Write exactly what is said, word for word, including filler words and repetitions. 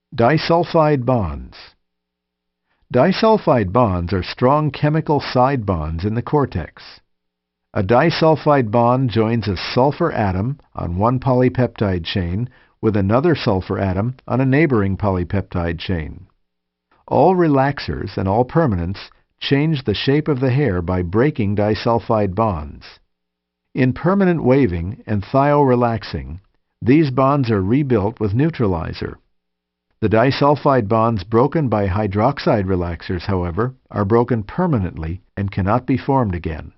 Disulfide bonds. Disulfide bonds are strong chemical side bonds in the cortex. A disulfide bond joins a sulfur atom on one polypeptide chain with another sulfur atom on a neighboring polypeptide chain. All relaxers and all permanents change the shape of the hair by breaking disulfide bonds. In permanent waving and thio-relaxing, these bonds are rebuilt with neutralizer. The disulfide bonds broken by hydroxide relaxers, however, are broken permanently and cannot be formed again.